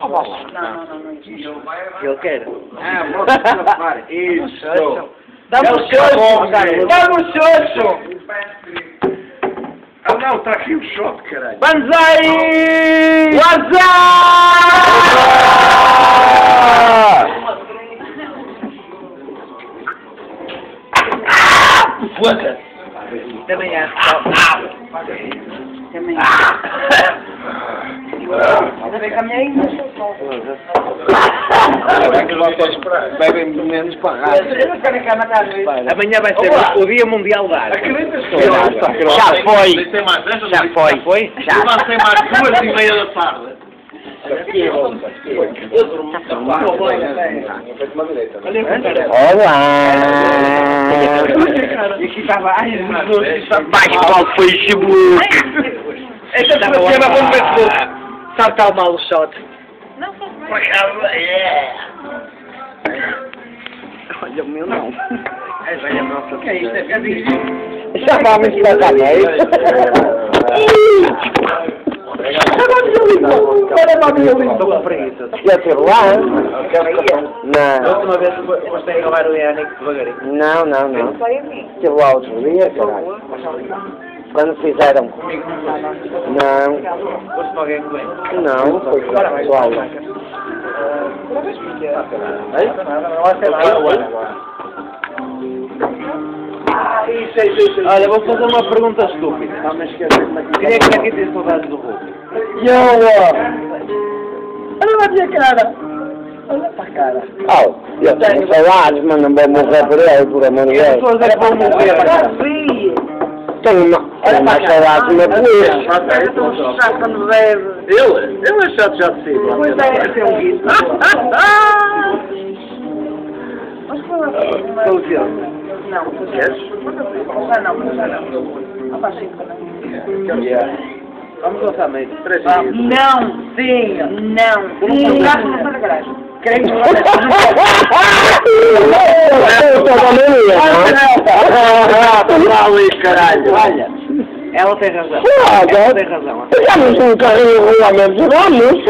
Ele quer. Isso. Vamos, Xoxo! Vamos, Xoxo! Ah não, está aqui o shot, caralho. Banzai! Wazá! Foda-se! Também é. Também é. Também caminhei. Bebem menos para a Amanhã vai ser o Dia Mundial da Água. Já foi. Já Foi? Já. Levantei mais 2h30 da tarde. Olá! E aqui estava. Vai para o Facebook! Esta pessoa se chama para o Facebook! Sabe que está o mal o shot? Não, só Olha o meu não. O que é isto? É ficar Já vamos para cá, não é isso? Olha para a minha língua. Estou com preguiça. Já teve lá? Não. A última vez você tem que gravar o Yannick devagarinho. Não. Teve lá outro dia, caralho. Quando fizeram comigo. Não. Foste para alguém que vem? Não, foi com o pessoal. Olha, vou fazer uma pergunta estúpida. Quem é que aqui tem saudades do Hulk? Olha para a minha cara. Olha para a cara. Eu tenho saudades, mas não vou morrer por ele, por amor de Deus. As pessoas é que vão morrer. Tenho uma saudade, uma polícia. Quando bebe. Ele é chato já de si. Pois é, tem um guito. Estou dizendo. Não, queres? Já não. Faz 5 também. Vamos lançar meio. 3 dias. Não, sim, não. Um gato não está na garagem. Queremos caralho. Olha. Ela tem razão. Ela tem razão. Já não tem um carrinho regulamento de vamos.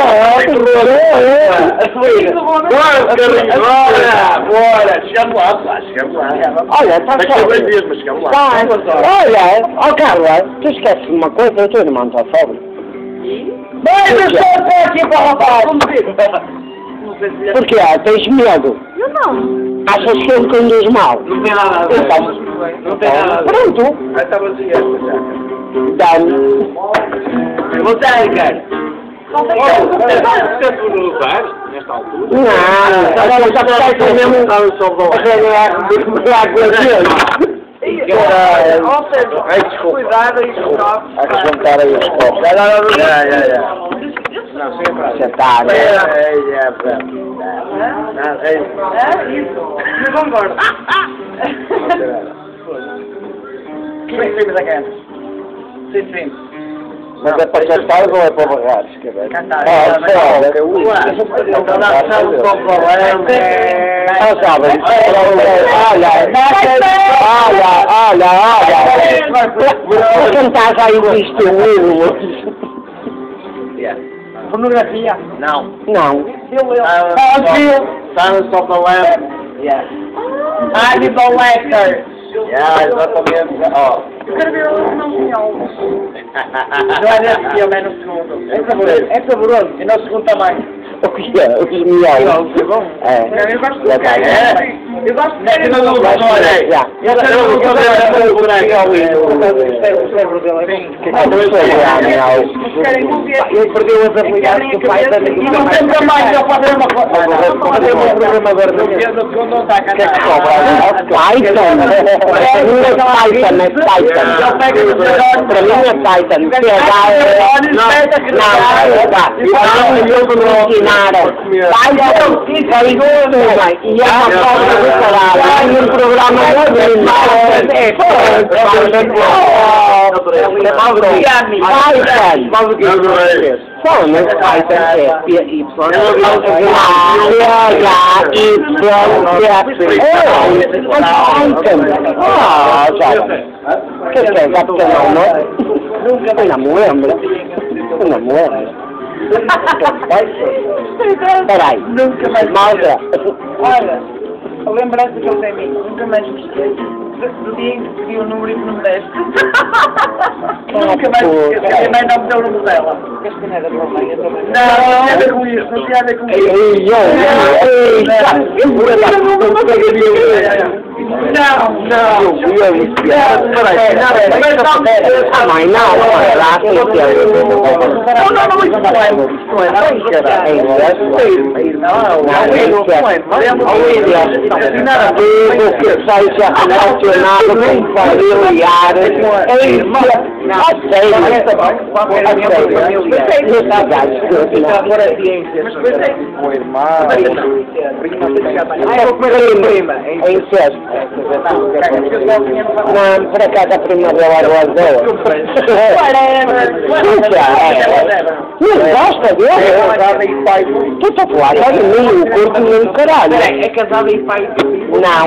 Bora. Chegamos lá, pá. Chegamos lá. Olha, está só. Mas chegamos lá. Olha, Carla, tu esqueces de uma coisa, eu estou irmão está pobre. Mas eu estou aqui para o rapaz. Porquê? Tens medo? Eu não. Achas que ele conduz mal? Não tem nada a ver. Não tem nada a ver. Pronto. Aí estava assim esta já. Dá-me. Você, cara. Você é por lugar, nesta altura? Não. Agora já está mesmo. Cuidado aí, desculpa. Há que juntar aí os copos. Não, sem prazer. Você está, né? Isso. Mas vamos embora. Que bem que a casa? Sim. Mas é para cantar ou é para barrar? Cantar. Olha. Cantar já existe pornografia? Não. Silence of the Lamb. Yes. Hannibal Lecter. Exatamente. Eu quero ver o não não é nesse filme, é no segundo. É saboroso. E no segundo também. O que é? Os miolhos. É bom? Eu gosto de Eu gosto de ver. Eu Eu perdi as habilidades do Python. E não tem tamanho para fazer uma coisa. Fazer um programador no segundo não está a cantar. Python. Não é Python. Para mim é Python. E é uma forma de caralho. E um programa Peraí. Nunca mais. Malta. Olha, a lembrança que eu tenho de mim, nunca mais me esqueço do dia em que pedi o número e que não me deste. Nunca mais me esqueço. A mãe não me deu o número dela. Este não é da tua mãe, é da tua mãe. Não, não tinha a ver com isso, não tinha a ver com isso. Não, por acaso a prima dela agora dela. Não gosta dele? Tu está a falar de mim, o corpo não caralho. É casada e pai. Não,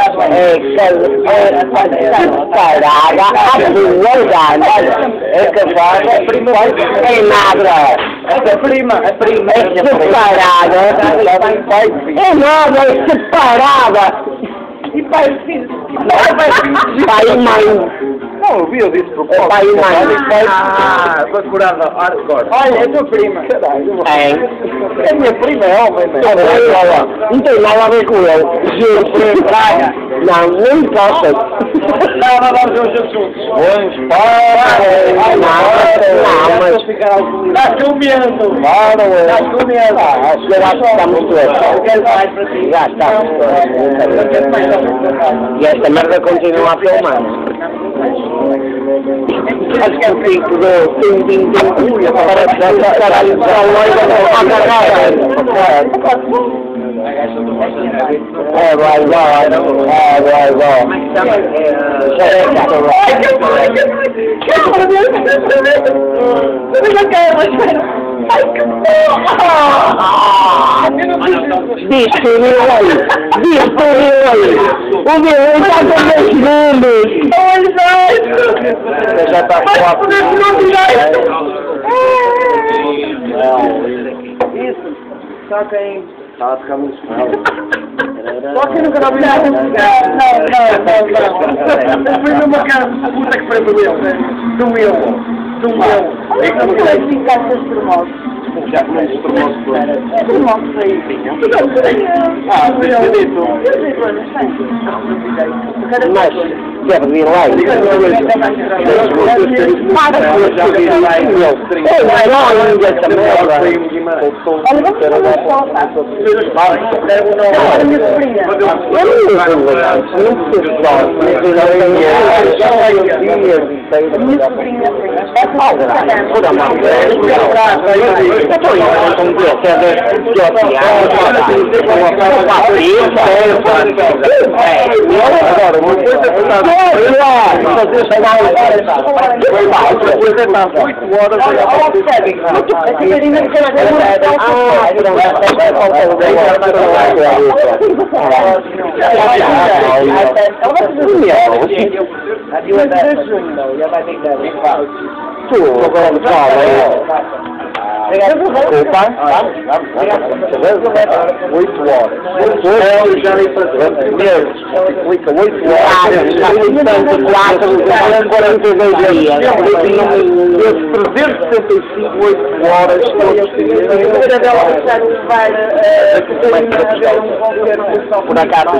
separada, a primeira, é casada, é nada. A prima. É separada, é nada, é separada. E pai e filho. Pai e mãe. Não, eu disse pro É pai e mãe. Foi curada hardcore. Olha, é tua prima. É. É minha prima, é homem, Não tem nada a ver com ele. Juro. praia. Não, não importa. Não, vamos aos assuntos. Não, mas... Estás com medo. Estás com medo. Eu acho que estamos todos. Quero mais para ti. Já estamos todos. E esta merda continua a filmar. Acho que o pico do tim, parece que vai caralho de vai. Diz tudo aí. O meu está com 10 segundos. Já está com Isso. Só quem... Estava a ficar muito mal. Só quem nunca não. Foi numa casa de puta que foi do meu. É que não vai ficar com os termossos. Já conheces o termoço todo. É termossos aí. Mas, quero vir lá. Por acaso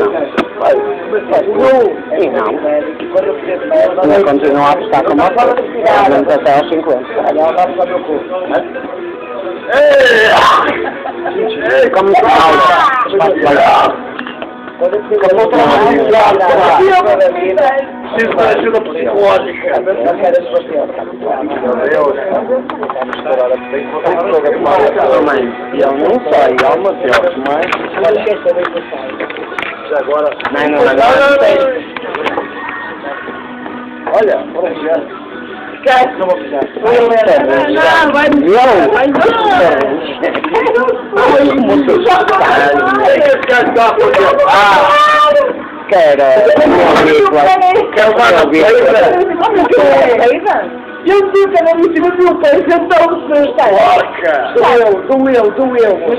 não. Vai continuar a ficar como até aos 50. Como Preciso de ajuda psicológica. Eu não sei, há uma pior, mas... Agora... Olha, vamos fechar. Não vou fechar. Não, vai Quero Eu nunca na minha vida vi o pé, então se está. Porca! Sou eu.